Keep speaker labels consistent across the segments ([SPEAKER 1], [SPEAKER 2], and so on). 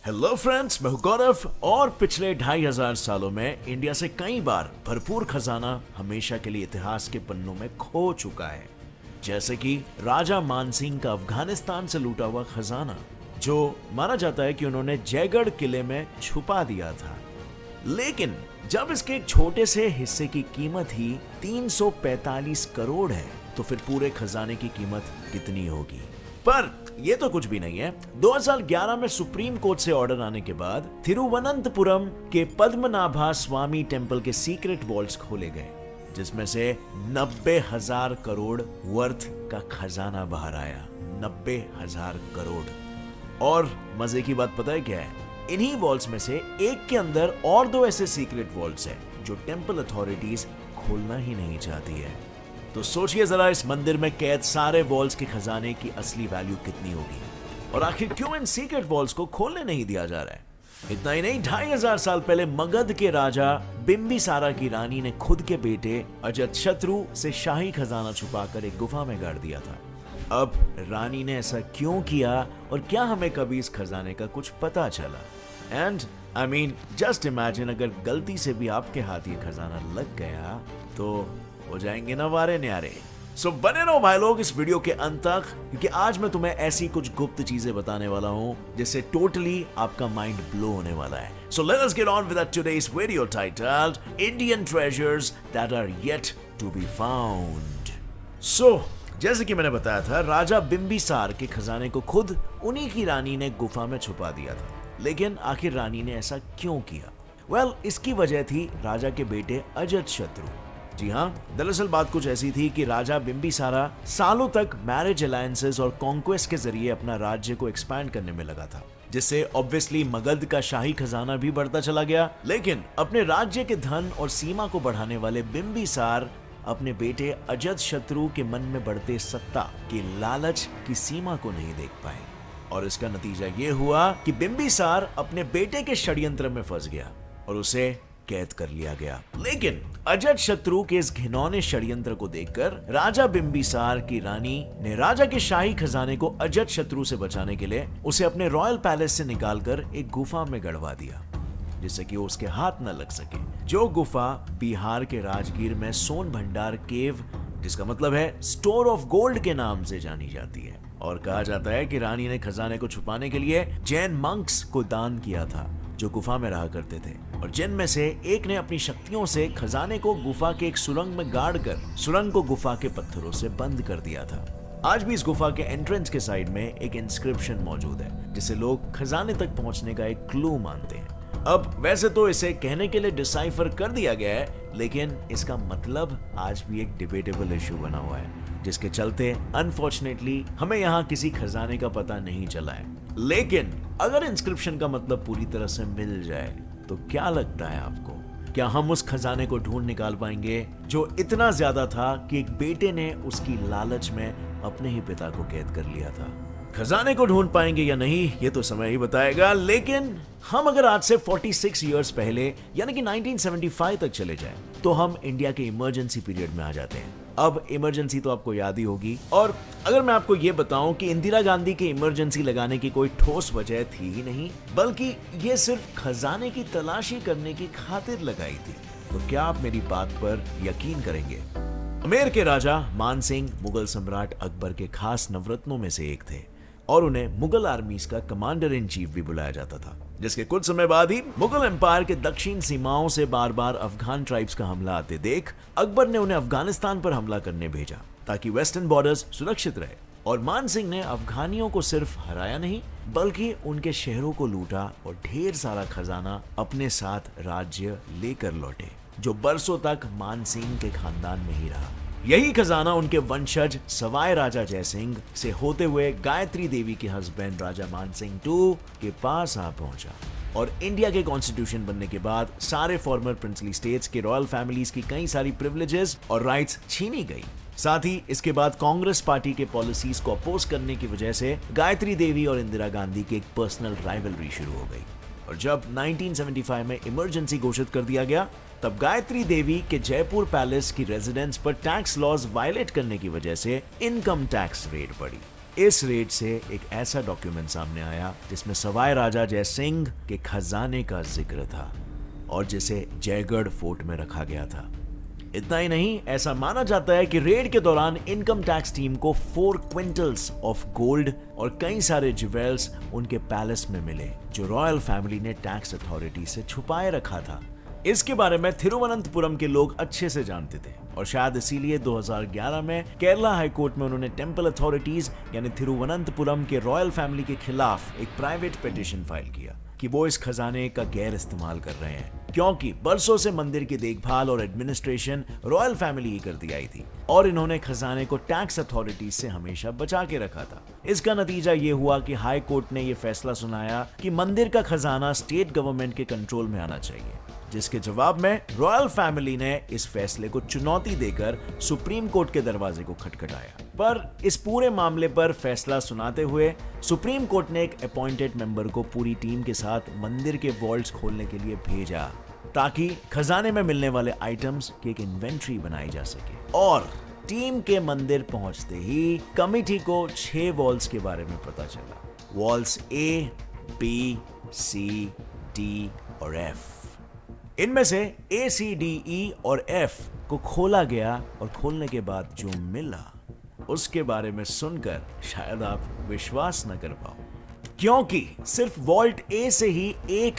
[SPEAKER 1] Hello friends, मैं हूं गौरव और पिछले 2500 सालों में इंडिया से कई बार भरपूर खजाना हमेशा के लिए इतिहास के पन्नों में खो चुका है। जैसे कि राजा मानसिंह का अफगानिस्तान से लूटा हुआ खजाना, जो माना जाता है कि उन्होंने जयगढ़ किले में छुपा दिया था। लेकिन जब इसके एक छोटे से हिस्से की कीमत ही 345 करोड़ है, तो फिर पूरे खजाने की कीमत कितनी होगी? पर ये तो कुछ भी नहीं है। 2011 में सुप्रीम कोर्ट से ऑर्डर आने के बाद तिरुवनंतपुरम के पद्मनाभा स्वामी टेम्पल के सीक्रेट वॉल्ट्स खोले गए, जिसमें से 90,000 करोड़ वर्थ का खजाना बाहर आया। 90,000 करोड़। और मजे की बात पता है क्या है? इन्हीं वॉल्ट्स में से एक के अंदर और दो ऐसे सीक्रेट वॉल्ट्स हैं जो टेम्पल अथॉरिटीज खोलना ही नहीं चाहती है। तो सोचिए जरा, इस मंदिर में कैद सारे वॉल्स के खजाने की असली वैल्यू कितनी होगी, और आखिर क्यों इन सीक्रेट वॉल्स को खोलने नहीं दिया जा रहा है? इतना ही नहीं, 2500 साल पहले मगध के राजा बिंबिसारा की रानी ने खुद के बेटे अजातशत्रु से शाही खजाना छुपाकर एक गुफा में गाड़ दिया था। अब रानी ने ऐसा क्यों किया, और क्या हमें कभी इस खजाने का कुछ पता चला? And I mean just imagine, अगर गलती से भी आपके हाथ ये खजाना लग गया तो हो जाएंगे ना वारे न्यारे। सो बने रहो भाई लोग इस वीडियो के अंत तक, क्योंकि आज मैं तुम्हें ऐसी कुछ गुप्त चीजें बताने वाला हूं जिससे टोटली आपका माइंड ब्लो होने वाला है। So let us get on with today's video titled Indian treasures that are yet to be found. So जैसे कि मैंने बताया था, राजा बिंबिसार के खजाने को खुद उन्हीं की रानी ने गुफा में छुपा दिया था। लेकिन आखिर रानी ने ऐसा क्यों किया? वेल, इसकी वजह थी राजा के बेटे अजातशत्रु। जी हाँ, दरअसल बात कुछ ऐसी थी कि राजा बिंबिसारा सालों तक मैरिज अलायंसेस और कॉन्क्वेस्ट के जरिए अपना राज्य को एक्सपैंड करने में लगा था, जिससे ऑब्वियसली मगध का शाही खजाना भी बढ़ता चला गया। लेकिन अपने राज्य के धन और सीमा को बढ़ाने वाले बिंबिसार अपने बेटे अजातशत्रु के मन में बढ़ते सत्ता की लालच की सीमा को नहीं देख पाए, और इसका नतीजा ये हुआ कि बिंबिसार अपने बेटे के षड्यंत्र में फंस गया और उसे कैद कर लिया गया। लेकिन अजातशत्रु के इस घिनौने षड्यंत्र को देखकर राजा बिंबिसार की रानी ने राजा के शाही खजाने को अजातशत्रु से बचाने के लिए उसे अपने रॉयल पैलेस से निकालकर एक गुफा में गड़वा दिया, जिससे कि उसके हाथ न लग सके। जो गुफा बिहार के राजगीर में सोन भंडार केव, जिसका मतलब है स्टोर ऑफ गोल्ड के नाम से जानी जाती है। और कहा जाता है कि रानी ने खजाने को छुपाने के लिए जैन मंक्स को दान किया था, जो गुफा में रहा करते थे, और जिन में से एक ने अपनी शक्तियों से खजाने को गुफा के एक सुरंग में गाड़कर सुरंग को गुफा के पत्थरों से बंद कर दिया था। आज भी इस गुफा के एंट्रेंस के साइड में एक इंस्क्रिप्शन मौजूद है, जिसे लोग खजाने तक पहुंचने का एक क्लू मानते हैं। अब वैसे तो इसे कहने के लिए डिसाइफर कर दिया गया है, लेकिन इसका मतलब आज भी एक डिबेटेबल इशू बना हुआ है, जिसके चलते अनफॉर्चुनेटली हमें यहाँ किसी खजाने का पता नहीं चला है। लेकिन अगर इंस्क्रिप्शन का मतलब पूरी तरह से मिल जाए तो क्या लगता है आपको? क्या हम उस खजाने को ढूंढ निकाल पाएंगे जो इतना ज्यादा था कि एक बेटे ने उसकी लालच में अपने ही पिता को कैद कर लिया था? खजाने को ढूंढ पाएंगे या नहीं, ये तो समय ही बताएगा। लेकिन हम अगर आज से 46 इयर्स पहले यानी कि 1975 तक चले जाएं, तो हम इंडिया के इमरजेंसी पीरियड में आ जाते हैं। अब इमरजेंसी तो आपको याद ही होगी, और अगर मैं आपको ये बताऊं कि इंदिरा गांधी के इमरजेंसी लगाने की कोई ठोस वजह थी ही नहीं, बल्कि ये सिर्फ खजाने की तलाशी करने की खातिर लगाई थी, तो क्या आप मेरी बात पर यकीन करेंगे? अमेर के राजा मानसिंह मुगल सम्राट अकबर के खास नवरत्नों में से एक थे, और उन्हें मुगल आर्मीज का कमांडर इन चीफ भी बुलाया जाता था। जिसके कुछ समय बाद ही मुगल एम्पायर के दक्षिण सीमाओं से बार बार अफगान ट्राइब्स का हमला आते देख अकबर ने उन्हें अफगानिस्तान पर हमला करने भेजा, ताकि वेस्टर्न बॉर्डर्स सुरक्षित रहे। और मानसिंह ने अफगानियों को सिर्फ हराया नहीं, बल्कि उनके शहरों को लूटा और ढेर सारा खजाना अपने साथ राज्य लेकर लौटे, जो बरसों तक मानसिंह के खानदान में ही रहा। यही खजाना उनके वंशज सवाई राजा जयसिंह से होते हुए गायत्री देवी के हस्बैंड राजा मानसिंह II के पास आ पहुंचा, और इंडिया के कॉन्स्टिट्यूशन बनने के बाद सारे फॉर्मर प्रिंसली स्टेट्स के रॉयल फैमिलीज की कई सारी प्रिविलेजेस और राइट्स छीनी गई। साथ ही इसके बाद कांग्रेस पार्टी के पॉलिसीज को अपोज करने की वजह से गायत्री देवी और इंदिरा गांधी की एक पर्सनल राइवलरी शुरू हो गई। और जब 1975 में इमरजेंसी घोषित कर दिया गया, तब गायत्री देवी के जयपुर पैलेस की रेजिडेंस पर टैक्स लॉज वायलेट करने की वजह से इनकम टैक्स रेड पड़ी। इस रेड से एक ऐसा डॉक्यूमेंट सामने आया जिसमें सवाई राजा जय सिंह के खजाने का जिक्र था और जिसे जयगढ़ फोर्ट में रखा गया था। इतना ही नहीं, ऐसा माना जाता है कि रेड के दौरान इनकम टैक्स टीम को 4 क्विंटल्स ऑफ गोल्ड और कई सारे ज्वेल्स उनके पैलेस में मिले जो रॉयल फैमिली ने टैक्स अथॉरिटी से छुपाए रखा था। इसके बारे में थिरुवनंतपुरम के लोग अच्छे से जानते थे और शायद इसीलिए 2011 में केरला हाई कोर्ट में उन्होंने टेंपल अथॉरिटीज यानी थिरुवनंतपुरम के रॉयल फैमिली के खिलाफ एक प्राइवेट पिटीशन फाइल किया कि वो इस खजाने का गैर इस्तेमाल कर रहे हैं, क्योंकि बरसों से मंदिर की देखभाल और एडमिनिस्ट्रेशन रॉयल फैमिली ही करती आई थी और इन्होंने खजाने को टैक्स अथॉरिटी से हमेशा बचा के रखा था। इसका नतीजा ये हुआ कि हाई कोर्ट ने ये फैसला सुनाया कि मंदिर का खजाना स्टेट गवर्नमेंट के कंट्रोल में आना चाहिए, जिसके जवाब में रॉयल फैमिली ने इस फैसले को चुनौती देकर सुप्रीम कोर्ट के दरवाजे को खटखटाया। पर इस पूरे मामले पर फैसला सुनाते हुए सुप्रीम कोर्ट ने एक अपॉइंटेड मेंबर को पूरी टीम के साथ मंदिर के वॉल्ट्स खोलने के लिए भेजा ताकि खजाने में मिलने वाले आइटम्स की एक इन्वेंट्री बनाई जा सके। और टीम के मंदिर पहुंचते ही कमिटी को 6 वॉल्स के बारे में पता चला। Walls A, B, C, D और F। इनमें से A, C, D, E और F को खोला गया और खोलने के बाद जो मिला उसके बारे में सुनकर शायद आप विश्वास न कर पाओ, क्योंकि सिर्फ वॉल्ट A से ही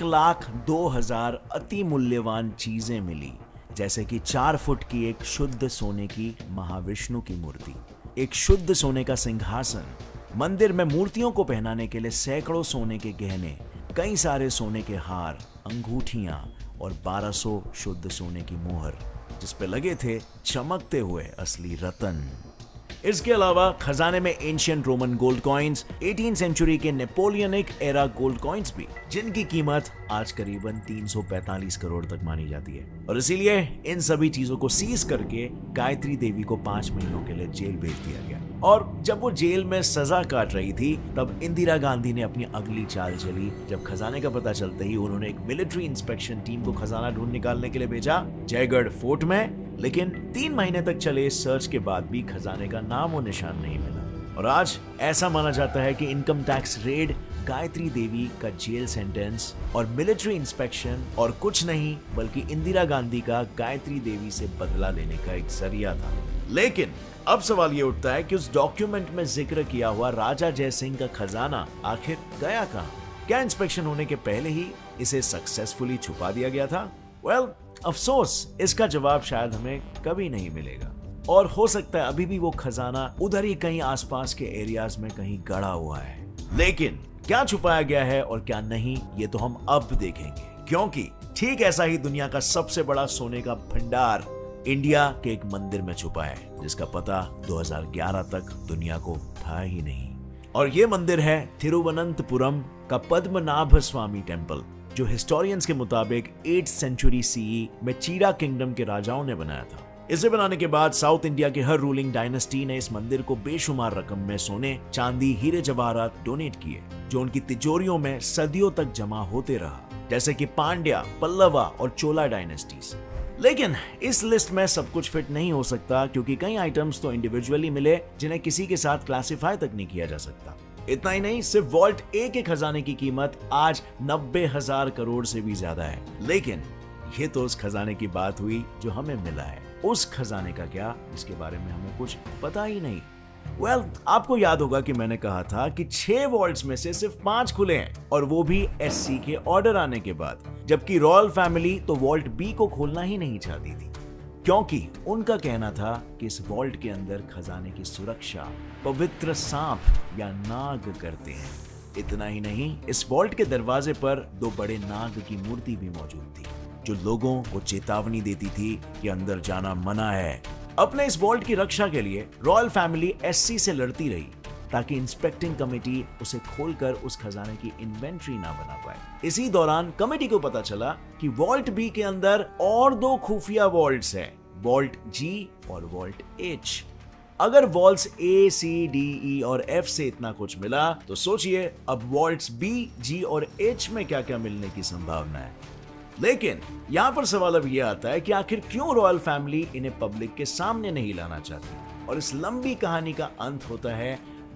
[SPEAKER 1] 1,02,000 अति मूल्यवान चीजें मिली, जैसे कि 4 फुट की एक शुद्ध सोने की महाविष्णु की मूर्ति, एक शुद्ध सोने का सिंहासन, मंदिर में मूर्तियों को पहनाने के लिए सैकड़ों सोने के गहने, कई सारे सोने के हार, अंगूठियां और 1200 शुद्ध सोने की मोहर जिस पे लगे थे चमकते हुए असली रतन। इसके अलावा खजाने में एंशिएंट रोमन गोल्ड कॉइन्स, 18वीं सेंचुरी के नेपोलियनिक एरा गोल्ड कॉइन्स भी, जिनकी कीमत आज करीबन 345 करोड़ तक मानी जाती है। और इसीलिए इन सभी चीजों को सीज करके गायत्री देवी को 5 महीनों के लिए जेल भेज दिया गया। और जब वो जेल में सजा काट रही थी तब इंदिरा गांधी ने अपनी अगली चाल चली। जब खजाने का पता चलते ही उन्होंने एक मिलिट्री इंस्पेक्शन टीम को खजाना ढूंढ निकालने के लिए भेजा जयगढ़ फोर्ट में, लेकिन 3 महीने तक चले इस सर्च के बाद भी खजाने का नाम और निशान नहीं मिला। और आज ऐसा माना जाता है कि income tax raid Gayatri Devi का जेल सेंटेंस और मिलिट्री इंस्पेक्शन और कुछ नहीं बल्कि इंदिरा गांधी का गायत्री देवी से बदला लेने का एक जरिया था। लेकिन अब सवाल ये उठता है कि उस डॉक्यूमेंट में जिक्र किया हुआ राजा जय सिंह का खजाना आखिर गया कहां? क्या इंस्पेक्शन होने के पहले ही इसे सक्सेसफुली छुपा दिया गया था? वेल, अफसोस इसका जवाब शायद हमें कभी नहीं मिलेगा और हो सकता है अभी भी वो खजाना उधर ही कहीं आसपास के एरियाज में कहीं गड़ा हुआ है। लेकिन क्या छुपाया गया है और क्या नहीं, ये तो हम अब देखेंगे, क्योंकि ठीक ऐसा ही दुनिया का सबसे बड़ा सोने का भंडार इंडिया के एक मंदिर में छुपा है, जिसका पता 2011 तक दुनिया को था ही नहीं। और ये मंदिर है थिरुवनंतपुरम का पद्मनाभ स्वामी टेम्पल, जो हिस्टोरियंस के मुताबिक 8th सेंचुरी सीई में चीरा किंगडम के राजाओं ने बनाया था। इसे बनाने के बाद साउथ इंडिया के हर रूलिंग डायनेस्टी ने इस मंदिर को बेशुमार रकम में सोने, चांदी, हीरे जवाहरात डोनेट किए, जो उनकी तिजोरियों में सदियों तक जमा होते रहा, जैसे कि पांड्या, पल्लवा और चोला डायनेस्टीज। लेकिन इस लिस्ट में सब कुछ फिट नहीं हो सकता, क्योंकि कई आइटम्स तो इंडिविजुअली मिले जिन्हें किसी के साथ क्लासिफाई तक नहीं किया जा सकता। इतना ही नहीं, सिर्फ वॉल्ट ए के खजाने की कीमत आज 90,000 करोड़ से भी ज्यादा है। लेकिन ये तो उस खजाने की बात हुई जो हमें मिला है। उस खजाने का क्या, जिसके बारे में हमें कुछ पता ही नहीं। वेल, आपको याद होगा कि मैंने कहा था कि 6 वॉल्ट्स में से सिर्फ 5 खुले हैं, और वो भी एससी के ऑर्डर आने के बाद, जबकि रॉयल फैमिली तो वॉल्ट बी को खोलना ही नहीं चाहती थी, क्योंकि उनका कहना था कि इस वॉल्ट के अंदर खजाने की सुरक्षा पवित्र सांप या नाग करते हैं। इतना ही नहीं, इस वॉल्ट के दरवाजे पर 2 बड़े नाग की मूर्ति भी मौजूद थी, जो लोगों को चेतावनी देती थी कि अंदर जाना मना है। अपने इस वॉल्ट की रक्षा के लिए रॉयल फैमिली एससी से लड़ती रही, ताकि इंस्पेक्टिंग कमेटी उसे खोलकर उस खजाने की इन्वेंट्री ना बना पाए। इसी दौरान कमेटी को पता चला कि वॉल्ट बी के अंदर और 2 खुफिया वॉल्ट्स हैं, वॉल्ट जी और वॉल्ट एच। अगर vaults A, C, D, E और एफ से इतना कुछ मिला, तो सोचिए अब वॉल्ट्स बी, जी और एच में क्या क्या मिलने की संभावना है। लेकिन यहां पर सवाल अब यह आता है कि आखिर क्यों रॉयल फैमिली इन्हें पब्लिक के सामने नहीं लाना चाहती। और इस लंबी कहानी का अंत होता है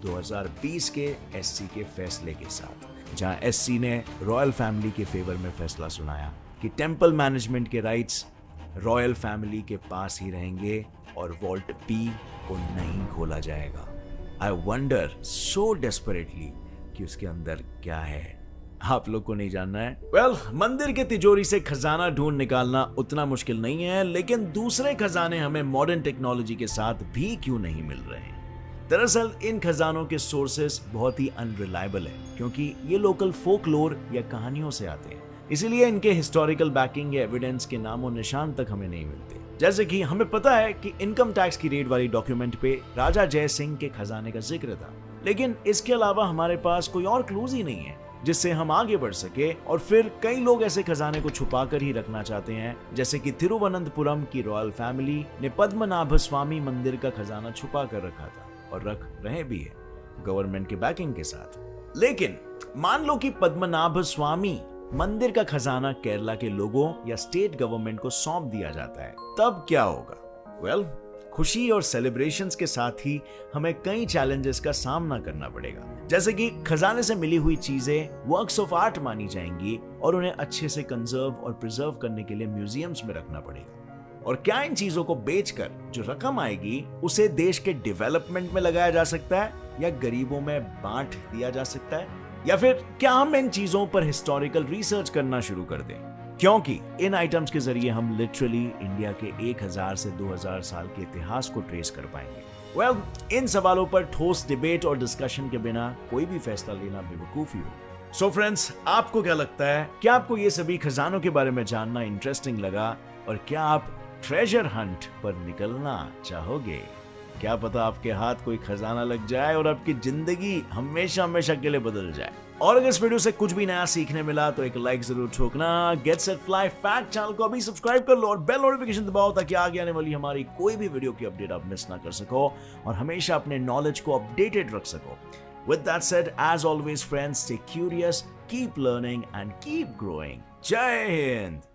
[SPEAKER 1] 2020 के एससी के फैसले के साथ, जहां एससी ने रॉयल फैमिली के फेवर में फैसला सुनाया कि टेंपल मैनेजमेंट के राइट्स रॉयल फैमिली के पास ही रहेंगे और वॉल्ट पी को नहीं खोला जाएगा। आई वंडर सो डेस्परेटली कि उसके अंदर क्या है। आप लोग को नहीं जानना है? वेल, मंदिर के तिजोरी से खजाना ढूंढ निकालना उतना मुश्किल नहीं है, लेकिन दूसरे खजाने हमें मॉडर्न टेक्नोलॉजी के साथ भी क्यों नहीं मिल रहे हैं? दरअसल इन खजानों के सोर्सेस बहुत ही अनरिलायबल है, क्योंकि ये लोकल फोकलोर या कहानियों से आते हैं। इसीलिए इनके हिस्टोरिकल बैकिंग या एविडेंस के नामो निशान तक हमें नहीं मिलते। जैसे कि हमें पता है कि इनकम टैक्स की रेड वाली डॉक्यूमेंट पे राजा जय सिंह के खजाने का जिक्र था, लेकिन इसके अलावा हमारे पास कोई और क्लूज ही नहीं है जिससे हम आगे बढ़ सके। और फिर कई लोग ऐसे खजाने को छुपा कर ही रखना चाहते हैं, जैसे कि तिरुवनंतपुरम की रॉयल फैमिली ने पद्मनाभ स्वामी मंदिर का खजाना छुपा कर रखा था और रख रहे भी है गवर्नमेंट के बैकिंग के साथ। लेकिन मान लो कि पद्मनाभ स्वामी मंदिर का खजाना केरला के लोगों या स्टेट गवर्नमेंट को सौंप दिया जाता है, तब क्या होगा? वेल, खुशी और सेलिब्रेशंस के साथ ही हमें कई चैलेंजेस का सामना करना पड़ेगा, जैसे कि खजाने से मिली हुई चीजें वर्क्स ऑफ आर्ट मानी जाएंगी और उन्हें अच्छे से कंजर्व और प्रिजर्व करने के लिए म्यूजियम्स में रखना पड़ेगा। और क्या इन चीजों को बेचकर जो रकम आएगी उसे देश के डेवलपमेंट में लगाया जा सकता है या गरीबों में बांट दिया जा सकता है? या फिर क्या हम इन चीजों पर हिस्टोरिकल रिसर्च करना शुरू कर दें, क्योंकि इन आइटम्स के जरिए हम लिटरली इंडिया के 1000 से 2000 साल के इतिहास को ट्रेस कर पाएंगे। वेल, इन सवालों पर ठोस डिबेट और डिस्कशन के बिना कोई भी फैसला लेना बेवकूफी हो। सो फ्रेंड्स, आपको क्या लगता है? क्या आपको ये सभी खजानों के बारे में जानना इंटरेस्टिंग लगा? और क्या आप ट्रेजर हंट पर निकलना चाहोगे? क्या पता आपके हाथ कोई खजाना लग जाए और आपकी जिंदगी हमेशा हमेशा के लिए बदल जाए। और अगर इस वीडियो से कुछ भी नया सीखने मिला तो एक लाइक जरूर ठोकना। Get set fly fact channel को अभी सब्सक्राइब कर लो और बेल नोटिफिकेशन दबाओ ताकि आगे आने वाली हमारी कोई भी वीडियो की अपडेट आप मिस ना कर सको और हमेशा अपने नॉलेज को अपडेटेड रख सको। With that said, as always friends, stay curious, keep learning and keep growing. Jai Hind!